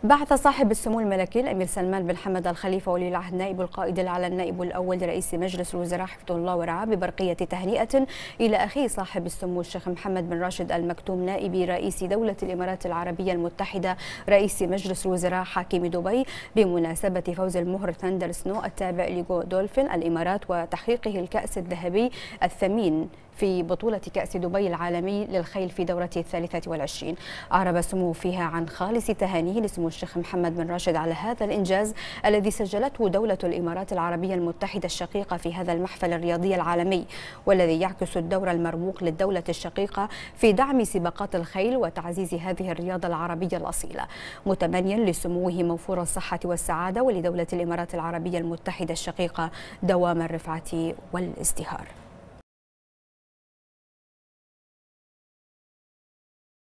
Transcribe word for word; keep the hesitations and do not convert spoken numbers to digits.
بعث صاحب السمو الملكي الأمير سلمان بن حمد الخليفة ولي العهد نائب القائد الأعلى النائب الأول لرئيس مجلس الوزراء حفظه الله ورعاه ببرقية تهنئة إلى أخيه صاحب السمو الشيخ محمد بن راشد آل مكتوم نائب رئيس دولة الإمارات العربية المتحدة رئيس مجلس الوزراء حاكم دبي بمناسبة فوز المهر ثاندر سنو التابع لجو دولفين الإمارات وتحقيقه الكأس الذهبي الثمين في بطولة كأس دبي العالمي للخيل في دورته الثالثة والعشرين. أعرب سموه فيها عن خالص تهانيه لسمو الشيخ محمد بن راشد على هذا الإنجاز الذي سجلته دولة الإمارات العربية المتحدة الشقيقة في هذا المحفل الرياضي العالمي، والذي يعكس الدور المرموق للدولة الشقيقة في دعم سباقات الخيل وتعزيز هذه الرياضة العربية الأصيلة، متمنيا لسموه موفور الصحة والسعادة ولدولة الإمارات العربية المتحدة الشقيقة دوام الرفعة والازدهار.